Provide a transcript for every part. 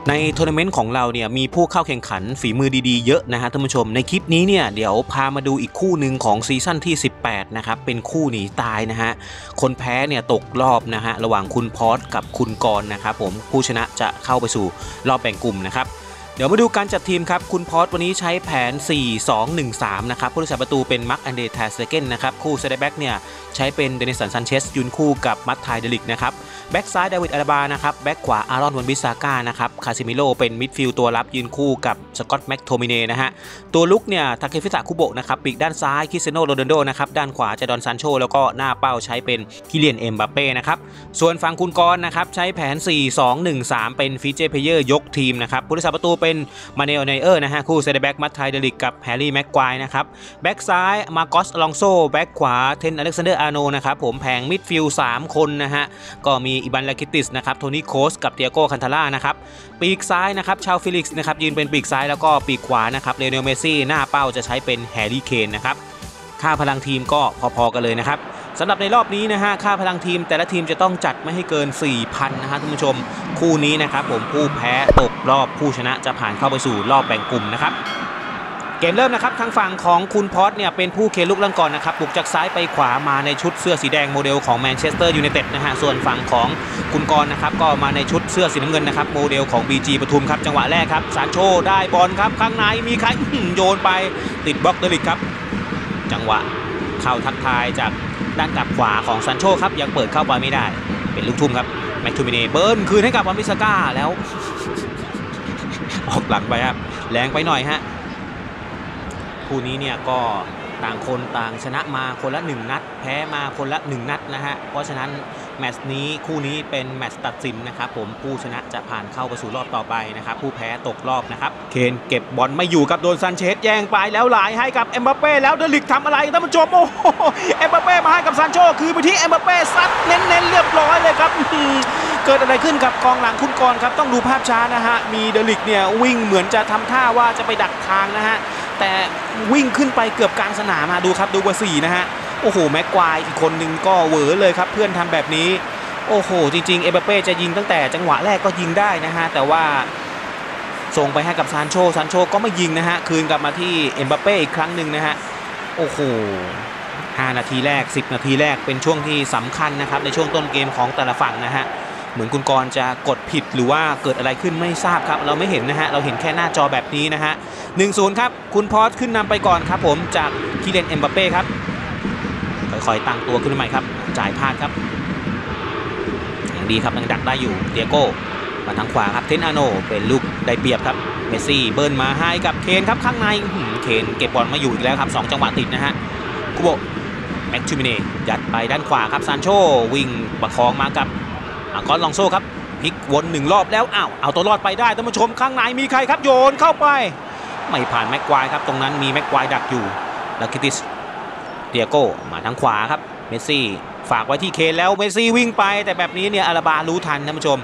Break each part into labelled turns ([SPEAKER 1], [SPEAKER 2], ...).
[SPEAKER 1] ในทัวร์นาเมนต์ของเราเนี่ยมีผู้เข้าแข่งขันฝีมือดีๆเยอะนะฮะท่านผู้ชมในคลิปนี้เนี่ยเดี๋ยวพามาดูอีกคู่หนึ่งของซีซั่นที่18นะครับเป็นคู่หนีตายนะฮะคนแพ้เนี่ยตกรอบนะฮะระหว่างคุณพอสกับคุณกรณ์นะครับผมผู้ชนะจะเข้าไปสู่รอบแบ่งกลุ่มนะครับเดี๋ยวมาดูการจัดทีมครับคุณพอสวันนี้ใช้แผน 4-2-1-3 นะครับผู้รักษาประตูเป็นมาร์คอันเดร แทร์สเตเกนนะครับคู่เซนเตอร์แบ็กเนี่ยใช้เป็นเดนิสัน ซันเชสยืนคู่กับมัตไทเดลิกนะครับแบ็กซ้ายดาวิด อาราบานะครับแบ็กขวาอารอน วันบิสซาก้านะครับคาซิมิโร่เป็นมิดฟิลด์ตัวรับยืนคู่กับสกอตต์ แม็กโทมิเน่นะฮะตัวลุกเนี่ยทาเคฟิสะ คุโบะนะครับปีกด้านซ้ายคริสเตียโน โรนัลโดนะครับด้านขวาจาดอน ซานโชแล้วก็หน้าเป้าใช้เป็นคิเลียน เอ็มบัปเป้นะครับส่วนฝั่งคุณกรณ์นะครับใช้แผน 4-2-1-3 เป็นฟีเจอร์เพลเยอร์ยกทีมนะครับผู้รักษาประตูเป็นมาเนล ไนเออร์นะฮะคู่เซนเตอร์แบ็กมัตไทเดลิกกับแฮร์รี่ แม็กควายนะครับแบ็กซ้ายมาโกส อลองโซแบ็กขวาเทน อเล็กซานเดอร์ อาร์โนนะครับผมแผงมิดฟิลด์3คนนะฮะก็มีอิบัน ลาคิติสนะครับโทนี่ โคสกับเตียโก้ คันทาร่านะครับปีกซ้ายนะครับชาวฟิลิกซ์นะครับยืนเป็นปีกซ้ายแล้วก็ปีกขวานะครับเลโอเนล เมสซี่หน้าเป้าจะใช้เป็นแฮร์รี่ เคนนะครับค่าพลังทีมก็พอๆกันเลยนะครับสำหรับในรอบนี้นะฮะค่าพลังทีมแต่ละทีมจะต้องจัดไม่ให้เกิน 4,000 นะฮะท่านผู้ชมคู่นี้นะครับผมผู้แพ้ตกรอบผู้ชนะจะผ่านเข้าไปสู่รอบแบ่งกลุ่มนะครับเกมเริ่มนะครับทางฝั่งของคุณพอสเนี่ยเป็นผู้เคลุกเริ่มก่อนนะครับบุกจากซ้ายไปขวามาในชุดเสื้อสีแดงโมเดลของแมนเชสเตอร์ยูไนเต็ดนะฮะส่วนฝั่งของคุณกรณ์นะครับก็มาในชุดเสื้อสีน้ำเงินนะครับโมเดลของ BG ปทุมครับจังหวะแรกครับซานโชได้บอลครับข้างในมีใครโยนไปติดบล็อกเดลิกครับจังหวะเข้าทักทายจากด้านกลับขวาของซานโชครับยังเปิดเข้าไปไม่ได้เป็นลูกทุ่มครับแม็กทูมิเน่เบิร์นคืนให้กับวันบิสก้าแล้วออกหลังไปครับแรงไปหน่อยฮะคู่นี้เนี่ยก็ต่างคนต่างชนะมาคนละ1นัดแพ้มาคนละ1นัดนะฮะเพราะฉะนั้นแมตช์นี้คู่นี้เป็นแมตช์ตัดสินนะครับผมผู้ชนะจะผ่านเข้าไปสู่รอบต่อไปนะครับผู้แพ้ตกรอบนะครับเคนเก็บบอลไม่อยู่กับโดนซันเชสแย่งไปแล้วหลายให้กับเอ็มบัปเป้แล้วเดลิกทำอะไรท่านผู้ชมโอ้โหเอ็มบัปเป้มาให้กับซานโชคือไปที่เอ็มบัปเป้ซัดเน้นๆเรียบร้อยเลยครับเกิดอะไรขึ้นกับกองหลังคุณกรณ์ครับต้องดูภาพช้านะฮะมีเดลิกเนี่ยวิ่งเหมือนจะทำท่าว่าจะไปดักทางนะฮะแต่วิ่งขึ้นไปเกือบกลางสนามมาดูครับดูเบอร์4นะฮะโอ้โหแม็กควายอีกคนนึงก็เหวอเลยครับเพื่อนทำแบบนี้โอ้โหจริงๆเอ็มบัปเป้จะยิงตั้งแต่จังหวะแรกก็ยิงได้นะฮะแต่ว่าส่งไปให้กับซานโชก็ไม่ยิงนะฮะคืนกลับมาที่เอ็มบัปเป้อีกครั้งหนึ่งนะฮะโอ้โห5 นาทีแรก10 นาทีแรกเป็นช่วงที่สำคัญนะครับในช่วงต้นเกมของแต่ละฝั่งนะฮะเหมือนคุณกรณ์จะกดผิดหรือว่าเกิดอะไรขึ้นไม่ทราบครับเราไม่เห็นนะฮะเราเห็นแค่หน้าจอแบบนี้นะฮะ1-0 ครับคุณพอสขึ้นนำไปก่อนครับผมจากคิเลียน เอ็มบัปเป้ครับค่อยๆตั้งตัวขึ้นใหม่ครับจ่ายพลาดครับอย่างดีครับยังดักได้อยู่เตียโก้มาทางขวาครับเทน อาโนเป็นลูกได้เปรียบครับเมสซี่เบิร์นมาให้กับเคนครับข้างในเคนเก็บบอลมาอยู่อีกแล้วครับ2 จังหวะติดนะฮะคุโบะแม็กทูมิเน่ยัดไปด้านขวาครับซานโชวิ่งประคองมากับกอนลองโซ่ครับพลิกวน1 รอบแล้วเอาตัวรอดไปได้ท่านผู้ชมข้างในมีใครครับโยนเข้าไปไม่ผ่านแม็กควายครับตรงนั้นมีแม็กควายดักอยู่ลาคิติสเตียโก้มาทางขวาครับเมสซี่ฝากไว้ที่เคนแล้วเมสซี่วิ่งไปแต่แบบนี้เนี่ยอาราบารู้ทันท่านผู้ชม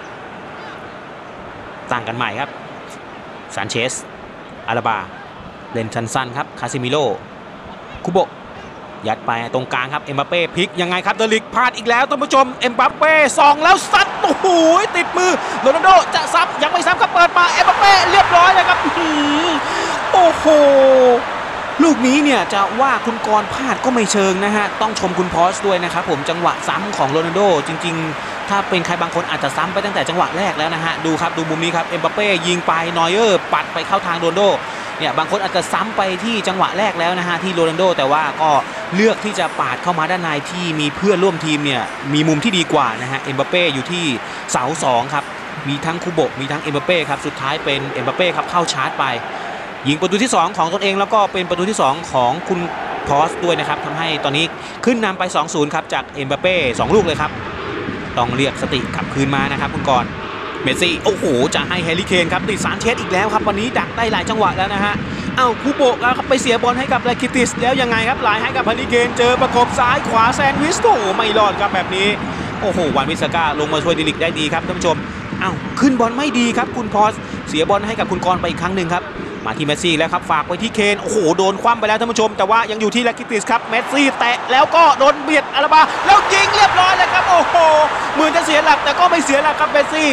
[SPEAKER 1] ตั้งกันใหม่ครับซานเชสอาราบาเล่นสั้นๆครับคาซิมิโร่คุโบะยัดไปตรงกลางครับเอ็มบัปเป้พลิกยังไงครับเดลิกพลาดอีกแล้วท่านผู้ชมเอ็มบัปเป้ส่องแล้วซัดโอ้โหติดมือโรนัลโดจะซ้ำยังไม่ซ้ำครับเปิดมาเอ็มบัปเป้เรียบร้อยเลยครับโอ้โหลูกนี้เนี่ยจะว่าคุณกรณ์พลาดก็ไม่เชิงนะฮะต้องชมคุณพอสด้วยนะครับผมจังหวะซ้ำของโรนัลโดจริงๆถ้าเป็นใครบางคนอาจจะซ้ำไปตั้งแต่จังหวะแรกแล้วนะฮะดูครับดูมุมนี้ครับเอ็มบัปเป้ยิงไปนอยเออร์ปัดไปเข้าทางโรนัลโดเนี่ยบางคนอาจจะซ้ำไปที่จังหวะแรกแล้วนะฮะที่โรนัลโดแต่ว่าก็เลือกที่จะปาดเข้ามาด้านในที่มีเพื่อนร่วมทีมเนี่ยมีมุมที่ดีกว่านะฮะเอ็มบัปเป้อยู่ที่เสา2ครับมีทั้งคุโบะมีทั้งเอ็มบัปเป้ครับสุดท้ายเป็นเอ็มบัปเป้ครับเข้าชาร์จไปยิงประตูที่2ของตนเองแล้วก็เป็นประตูที่2ของคุณพอสด้วยนะครับทำให้ตอนนี้ขึ้นนำไป 2-0 ครับจากเอ็มบัปเป้2 ลูกเลยครับต้องเรียกสติกลับคืนมานะครับคุณกรณ์เมสซี่โอ้โหจะให้แฮร์รี่เคนครับติดซานเชสอีกแล้วครับวันนี้ดักได้หลายจังหวะแล้วนะฮะคูโบะครับไปเสียบอลให้กับลาคิติสแล้วยังไงครับหลายให้กับแฮร์รี่เคนเจอประกบซ้ายขวาแซนด์วิชโอ้ไม่รอดครับแบบนี้โอ้โหวันบิสก้าลงมาช่วยดิลิกได้ดีครับท่านผู้ชมขึ้นบอลไม่ดีครับคุณพอสเสียบอลให้กับคุณกรณ์ไปอีกครั้งหนึ่งครับมาที่เมสซี่แล้วครับฝากไว้ที่เคนโอ้โหโดนคว่ำไปแล้วท่านผู้ชมแต่ว่ายังอยู่ที่ลาคิติสครับเมสซี่แตะแล้วก็โดนเบียดอาราบาแล้วยิงเรียบร้อยเลยครับโอ้โหเหมือนจะเสียหลักแต่ก็ไม่เสียหลักครับเมสซี่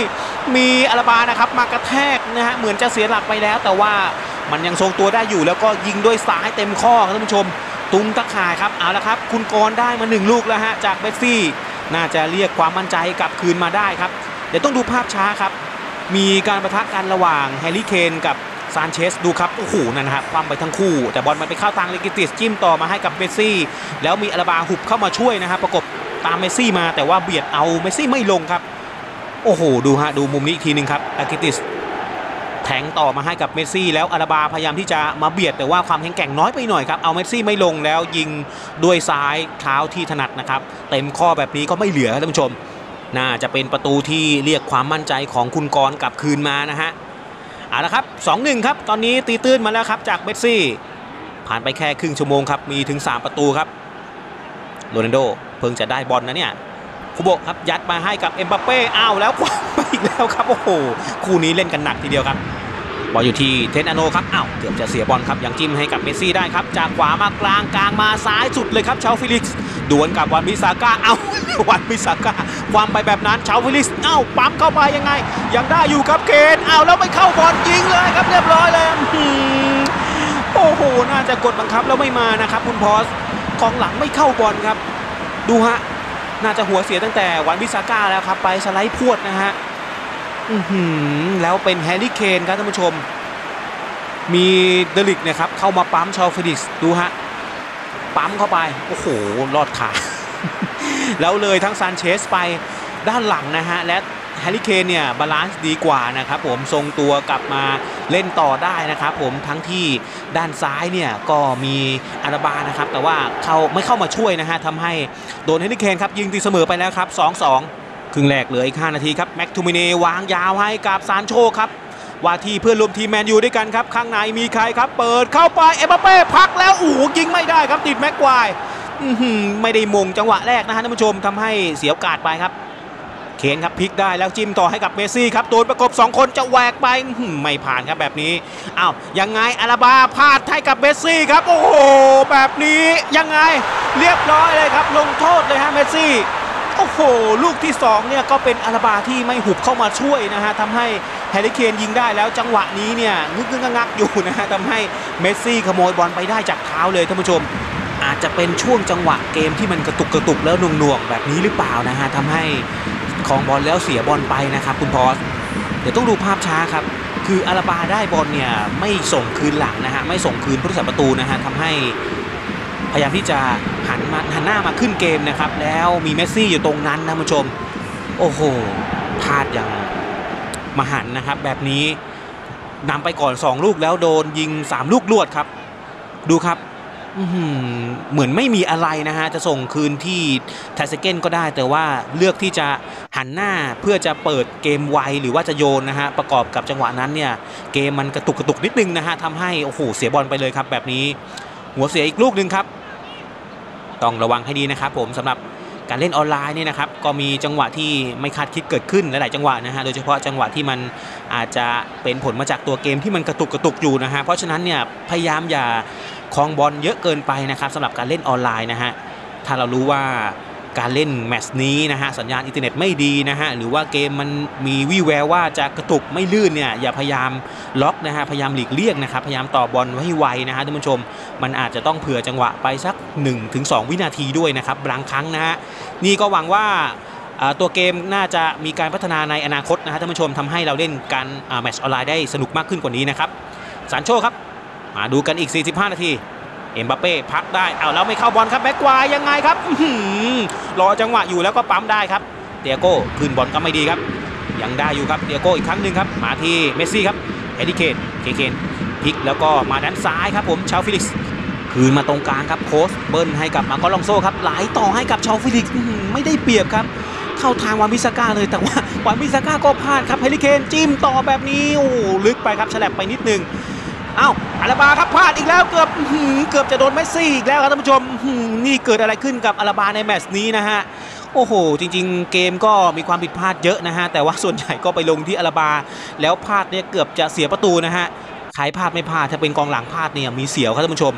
[SPEAKER 1] มีอาราบานะครับมากระแทกนะฮะเหมือนจะเสียหลักไปแล้วแต่ว่ามันยังทรงตัวได้อยู่แล้วก็ยิงด้วยซ้ายเต็มข้อครับท่านผู้ชมตุ้มตะข่ายครับเอาละครับคุณกรณ์ได้มา1 ลูกแล้วฮะจากเบสซี่น่าจะเรียกความมั่นใจกลับคืนมาได้ครับเดี๋ยวต้องดูภาพช้าครับมีการปะทะกันระหว่างแฮร์รี่เคนกับซานเชสดูครับโอ้โหนั่นนะครับความไปทั้งคู่แต่บอลมันไปเข้าทางเลกิติสจิ้มต่อมาให้กับเมสซี่แล้วมีอาราบาหุบเข้ามาช่วยนะครับประกบตามเมสซี่มาแต่ว่าเบียดเอาเมสซี่ไม่ลงครับโอ้โหดูฮะดูมุมนี้อีกทีนึงครับเลกิติสแทงต่อมาให้กับเมสซี่แล้วอาราบาพยายามที่จะมาเบียดแต่ว่าความแข็งแกร่งน้อยไปหน่อยครับเอาเมสซี่ไม่ลงแล้วยิงด้วยซ้ายเท้าที่ถนัดนะครับเต็มข้อแบบนี้ก็ไม่เหลือท่านผู้ชมน่าจะเป็นประตูที่เรียกความมั่นใจของคุณกรณ์กลับคืนมานะฮะเอาละครับ 2-1 ครับตอนนี้ตีตื้นมาแล้วครับจากเมสซี่ผ่านไปแค่ครึ่งชั่วโมงครับมีถึง3 ประตูครับโรนัลโดเพิ่งจะได้บอลนะเนี่ยคุโบะครับยัดมาให้กับเอ็มบัปเป้อ้าวแล้วคว้าไปอีกแล้วครับโอ้โหคู่นี้เล่นกันหนักทีเดียวครับบอลอยู่ที่เทนอาโนครับอ้าวเกือบจะเสียบอลครับยังจิ้มให้กับเมสซี่ได้ครับจากขวามากลางกลางมาซ้ายสุดเลยครับชาวฟิลิกซ์ดวลกับวันบิซาก้าเอ้าวันบิซาก้าความไปแบบนั้นชาวฟิลิกซ์เอ้าปั๊มเข้าไปยังไงยังได้อยู่ครับเคนอ้าวแล้วไม่เข้าบอลยิงเลยครับเรียบร้อยเลยโอ้โหน่าจะกดบังคับแล้วไม่มานะครับคุณพอสกองหลังไม่เข้าบอลครับดูฮะน่าจะหัวเสียตั้งแต่วันบิซาก้าแล้วครับไปสไลด์พวดนะฮะแล้วเป็นแฮร์รี่เคนครับท่านผู้ชมมีเดลิกเนี่ยครับเข้ามาปั๊มชาวฟิลิกซ์ดูฮะปั๊มเข้าไปโอ้โหลอดขาแล้วเลยทั้งซานเชสไปด้านหลังนะฮะและแฮร์รี่เคนเนี่ยบาลานซ์ดีกว่านะครับผมทรงตัวกลับมาเล่นต่อได้นะครับผมทั้งที่ด้านซ้ายเนี่ยก็มีอาราบานะครับแต่ว่าไม่เข้ามาช่วยนะฮะทำให้โดนแฮร์รี่เคนครับยิงตีเสมอไปแล้วครับ 2-2 ครึ่งแรกเหลืออีก5 นาทีครับแม็กทูมิเน่วางยาวให้กับซานโชครับว่าที่เพื่อนร่วมทีมแมนยูด้วยกันครับข้างในมีใครครับเปิดเข้าไปเอ็มบัปเป้พักแล้วยิงไม่ได้ครับติดแม็กควายไม่ได้มงจังหวะแรกนะฮะท่านผู้ชมทำให้เสียโอกาสไปครับเคนครับพลิกได้แล้วจิ้มต่อให้กับเมสซี่ครับโดนประกบ2 คนจะแหวกไปไม่ผ่านครับแบบนี้อ้าวยังไงอาราบาพลาดให้กับเมสซี่ครับโอ้โหแบบนี้ยังไงเรียบร้อยเลยครับลงโทษเลยฮะเมสซี่โอ้โหลูกที่2เนี่ยก็เป็นอาราบาที่ไม่หุบเข้ามาช่วยนะฮะทำให้แฮร์รี่เคนยิงได้แล้วจังหวะนี้เนี่ยงักอยู่นะฮะทำให้เมสซี่ขโมยบอลไปได้จากเท้าเลยท่านผู้ชมอาจจะเป็นช่วงจังหวะเกมที่มันกระตุกแล้วหน่วงแบบนี้หรือเปล่านะฮะทำให้ครองบอลแล้วเสียบอลไปนะครับคุณพอสเดี๋ยวต้องดูภาพช้าครับคืออาราบาได้บอลเนี่ยไม่ส่งคืนหลังนะฮะไม่ส่งคืนผู้รักษาประตูนะฮะทำให้พยายามที่จะหันหน้ามาขึ้นเกมนะครับแล้วมีเมสซี่อยู่ตรงนั้นนะผู้ชมโอ้โหพลาดอย่างมหันต์นะครับแบบนี้นำไปก่อน2 ลูกแล้วโดนยิง3 ลูกรวดครับดูครับเหมือนไม่มีอะไรนะฮะจะส่งคืนที่ไทเซเกนก็ได้แต่ว่าเลือกที่จะหันหน้าเพื่อจะเปิดเกมไวหรือว่าจะโยนนะฮะประกอบกับจังหวะนั้นเนี่ยเกมมันกระตุกนิดนึงนะฮะทำให้โอ้โหเสียบอลไปเลยครับแบบนี้หัวเสียอีกลูกนึงครับต้องระวังให้ดีนะครับผมสำหรับการเล่นออนไลน์เนี่ยนะครับก็มีจังหวะที่ไม่คาดคิดเกิดขึ้นหลายๆจังหวะนะฮะโดยเฉพาะจังหวะที่มันอาจจะเป็นผลมาจากตัวเกมที่มันกระตุกอยู่นะฮะเพราะฉะนั้นเนี่ยพยายามอย่าครองบอลเยอะเกินไปนะครับสำหรับการเล่นออนไลน์นะฮะถ้าเรารู้ว่าการเล่นแมตช์นี้นะฮะสัญญาณอินเทอร์เน็ตไม่ดีนะฮะหรือว่าเกมมันมีวี่แววว่าจะกระตุกไม่ลื่นเนี่ยอย่าพยายามล็อกนะฮะพยายามหลีกเลี่ยงนะครับพยายามต่อบอลไว้ให้ไวนะฮะท่านผู้ชมมันอาจจะต้องเผื่อจังหวะไปสัก 1-2 วินาทีด้วยนะครับบางครั้งนะฮะนี่ก็หวังว่าตัวเกมน่าจะมีการพัฒนาในอนาคตนะฮะท่านผู้ชมทำให้เราเล่นการแมตช์ออนไลน์ได้สนุกมากขึ้นกว่านี้นะครับซานโชครับมาดูกันอีก45 นาทีเอ็มบัปเป้พักได้เอาแล้วไม่เข้าบอลครับแม็กควายยังไงครับรอจังหวะอยู่แล้วก็ปั๊มได้ครับเตียโก้คืนบอลก็ไม่ดีครับยังได้อยู่ครับเตียโก้อีกครั้งหนึ่งครับมาที่เมสซี่ครับเฮร์รี่เคนพลิกแล้วก็มาด้านซ้ายครับผมชาวฟิลิกซ์คืนมาตรงกลางครับโค้ชเบิ้ลให้กับมาโกลองโซ่ครับไหลต่อให้กับชาวฟิลิกซ์ไม่ได้เปรียบครับเข้าทางวานบิซาก้าเลยแต่ว่าวานบิซาก้าก็พลาดครับเฮร์รี่เคนจิ้มต่อแบบนี้โอ้ลึกไปครับฉลับไปนิดนึงอ้าวอาราบาครับพลาดอีกแล้วเกือบจะโดนเมสซี่อีกแล้วครับท่านผู้ชมนี่เกิดอะไรขึ้นกับอาราบาในแมตช์นี้นะฮะโอ้โหจริงๆเกมก็มีความผิดพลาดเยอะนะฮะแต่ว่าส่วนใหญ่ก็ไปลงที่อาราบาแล้วพลาดเนี่ยเกือบจะเสียประตูนะฮะใครพลาดไม่พลาดถ้าเป็นกองหลังพลาดเนี่ยมีเสียวครับท่านผู้ชม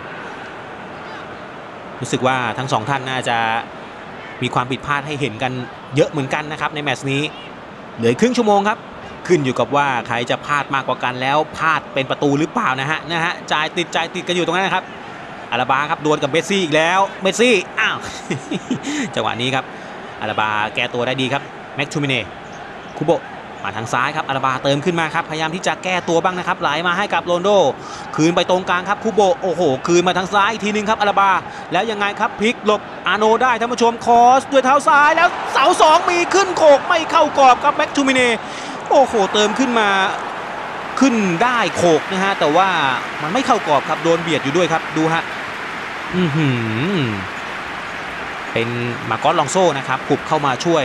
[SPEAKER 1] รู้สึกว่าทั้ง2 ท่านน่าจะมีความผิดพลาดให้เห็นกันเยอะเหมือนกันนะครับในแมตช์นี้เหลือครึ่งชั่วโมงครับขึ้นอยู่กับว่าใครจะพลาดมากกว่ากันแล้วพลาดเป็นประตูหรือเปล่านะฮะจ่ายติดกันอยู่ตรงนั้นนะครับอาราบาครับดวลกับเมสซี่อีกแล้วเมสซี่อ้าว จังหวะนี้ครับอาราบาแก้ตัวได้ดีครับแม็กทูมิเน่คุโบมาทางซ้ายครับอาราบาเติมขึ้นมาครับพยายามที่จะแก้ตัวบ้างนะครับไหลมาให้กับโรนโดคืนไปตรงกลางครับคุโบโอ้โหคืนมาทางซ้ายอีกทีนึงครับอาราบาแล้วยังไงครับพลิกหลบอาโนได้ท่านผู้ชมคอสด้วยเท้าซ้ายแล้วเสา2มีขึ้นโขกไม่เข้ากรอบครับแม็กทูมิเน่โอ้โหเติมขึ้นมาขึ้นได้โขกนะฮะแต่ว่ามันไม่เข้ากรอบครับโดนเบียดอยู่ด้วยครับดูฮะเป็นมาร์กอสลองโซ่นะครับขุบเข้ามาช่วย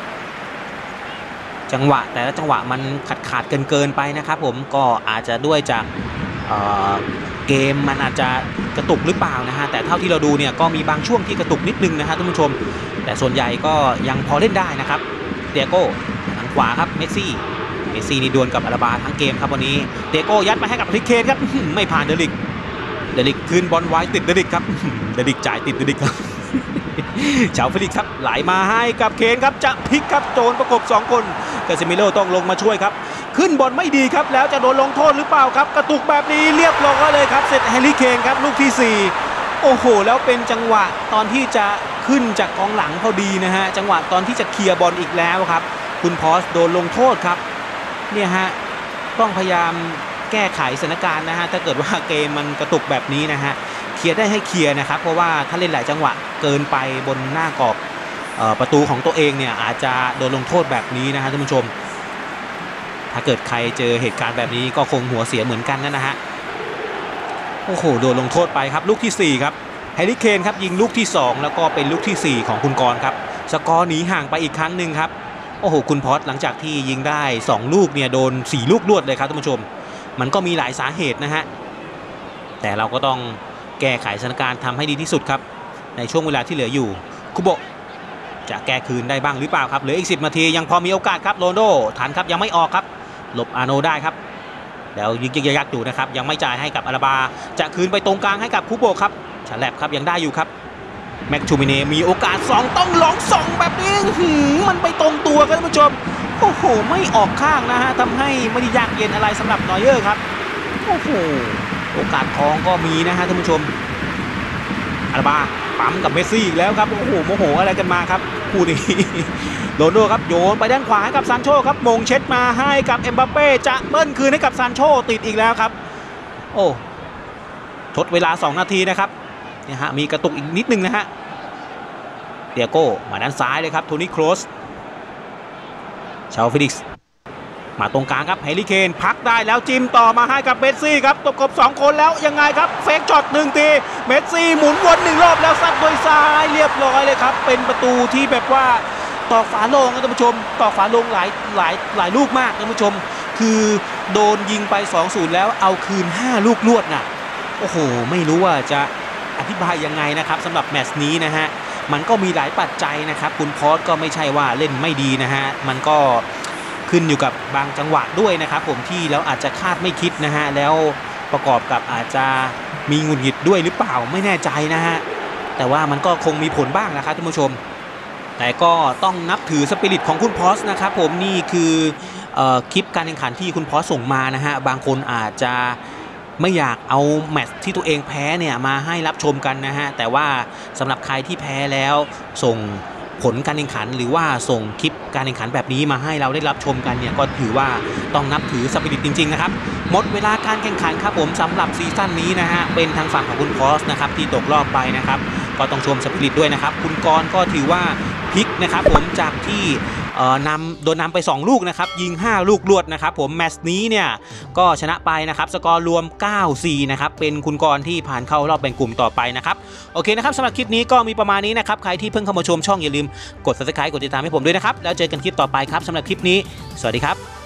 [SPEAKER 1] จังหวะแต่ละจังหวะมันขาดเกินไปนะครับผมก็อาจจะด้วยจากเกมมันอาจจะกระตุกหรือเปล่านะฮะแต่เท่าที่เราดูเนี่ยก็มีบางช่วงที่กระตุกนิดนึงนะฮะท่านผู้ชมแต่ส่วนใหญ่ก็ยังพอเล่นได้นะครับเตียโก้ทางขวาครับเมสซี่นี่ดวลกับอาราบาทั้งเกมครับวันนี้เตียโก้ยัดมาให้กับฮาริเคนครับไม่ผ่านเดลิกคืนบอลไว้ติดเดลิกครับเดลิกจ่ายติดเดลิกครับเฉาเฟลิกครับไหลมาให้กับเคนครับจะพลิกครับโจนประกบ2คนกาเซมิโร่ต้องลงมาช่วยครับขึ้นบอลไม่ดีครับแล้วจะโดนลงโทษหรือเปล่าครับกระตุกแบบนี้เรียบร้อยเลยครับเสร็จแฮร์รี่เคนครับลูกที่4โอ้โหแล้วเป็นจังหวะตอนที่จะขึ้นจากกองหลังพอดีนะฮะจังหวะตอนที่จะเคลียร์บอลอีกแล้วครับคุณพอสโดนลงโทษครับเนี่ยฮะต้องพยายามแก้ไขสถานการณ์นะฮะถ้าเกิดว่าเกมมันกระตุกแบบนี้นะฮะเคลียร์ได้ให้เคลียร์นะครับเพราะว่าถ้าเล่นหลายจังหวะเกินไปบนหน้ากรอบประตูของตัวเองเนี่ยอาจจะโดนลงโทษแบบนี้นะฮะท่านผู้ชมถ้าเกิดใครเจอเหตุการณ์แบบนี้ก็คงหัวเสียเหมือนกันนะฮะโอ้โหโดนลงโทษไปครับลูกที่4ครับแฮร์รี่เคนครับยิงลูกที่2แล้วก็เป็นลูกที่4ของคุณกรณ์ครับสกอร์หนีห่างไปอีกครั้งหนึ่งครับโอ้โหคุณพอสหลังจากที่ยิงได้2ลูกเนี่ยโดน4ลูกรวดเลยครับท่านผู้ชมมันก็มีหลายสาเหตุนะฮะแต่เราก็ต้องแก้ไขสถานการณ์ทำให้ดีที่สุดครับในช่วงเวลาที่เหลืออยู่คุโบจะแก้คืนได้บ้างหรือเปล่าครับเหลืออีก10 นาทียังพอมีโอกาสครับโรนลโดทันครับยังไม่ออกครับหลบอาโนได้ครับแล้วยิงยักอยู่นะครับยังไม่จ่ายให้กับอาราบาจะคืนไปตรงกลางให้กับคุโบครับฉลับครับยังได้อยู่ครับแม็กทูมิเน่มีโอกาส2ต้องลอง2แบบนี้มันไปตรงตัวครับท่านผู้ชมโอ้โหไม่ออกข้างนะฮะทำให้ไม่ได้ยากเย็นอะไรสำหรับนอยเออร์ครับโอ้โหโอกาสทองก็มีนะฮะท่านผู้ชมอาราบาปั๊มกับเมสซี่อีกแล้วครับโอ้โหโมโหอะไรกันมาครับคู่นี้โรนลโดครับโยนไปด้านขวาให้กับซานโชครับมงเช็ดมาให้กับเอ็มบัปเป้จะเบิ้ลคืนให้กับซานโชติดอีกแล้วครับโอ้ทดเวลา2 นาทีนะครับเนี่ยฮะมีกระตุกอีกนิดนึงนะฮะเตียโก้มาด้านซ้ายเลยครับโทนี่โครสชาเฟลิกซ์มาตรงกลางครับแฮร์รี่เคนพักได้แล้วจิ้มต่อมาให้กับเมสซี่ครับตบกบ2คนแล้วยังไงครับเฟกช็อต1 ทีเมสซี่หมุนวน1 รอบแล้วซัดด้วยซ้ายเรียบร้อยเลยครับเป็นประตูที่แบบว่าตอกฝาโลงครับท่านผู้ชมตอกฝาโลงหลายลูกมากท่านผู้ชมคือโดนยิงไป 2-0 แล้วเอาคืน5 ลูกรวดน่ะโอ้โหไม่รู้ว่าจะอธิบายยังไงนะครับสำหรับแมตช์นี้นะฮะมันก็มีหลายปัจจัยนะครับคุณพอสก็ไม่ใช่ว่าเล่นไม่ดีนะฮะมันก็ขึ้นอยู่กับบางจังหวะด้วยนะครับผมที่แล้วอาจจะคาดไม่คิดนะฮะแล้วประกอบกับอาจจะมีหงุดหงิดด้วยหรือเปล่าไม่แน่ใจนะฮะแต่ว่ามันก็คงมีผลบ้างนะครับท่านผู้ชมแต่ก็ต้องนับถือสปิริตของคุณพอสนะครับผมนี่คือคลิปการแข่งขันที่คุณพอสส่งมานะฮะบางคนอาจจะไม่อยากเอาแมตช์ที่ตัวเองแพ้เนี่ยมาให้รับชมกันนะฮะแต่ว่าสำหรับใครที่แพ้แล้วส่งผลการแข่งขันหรือว่าส่งคลิปการแข่งขันแบบนี้มาให้เราได้รับชมกันเนี่ยก็ถือว่าต้องนับถือสปิริตจริงๆนะครับหมดเวลาการแข่งขันครับผมสำหรับซีซั่นนี้นะฮะเป็นทางฝั่งของคุณพอสนะครับที่ตกรอบไปนะครับก็ต้องชมสปิริตด้วยนะครับคุณกรณ์ก็ถือว่าพลิกนะครับผมจากที่โดนนำไป2 ลูกนะครับยิง5 ลูกรวดนะครับผมแมตช์นี้เนี่ยก็ชนะไปนะครับสกอร์รวม 9-4 นะครับเป็นคุณกรณ์ที่ผ่านเข้ารอบแบ่งกลุ่มต่อไปนะครับโอเคนะครับสำหรับคลิปนี้ก็มีประมาณนี้นะครับใครที่เพิ่งเข้ามาชมช่องอย่าลืมกด Subscribe กดติดตามให้ผมด้วยนะครับแล้วเจอกันคลิปต่อไปครับสำหรับคลิปนี้สวัสดีครับ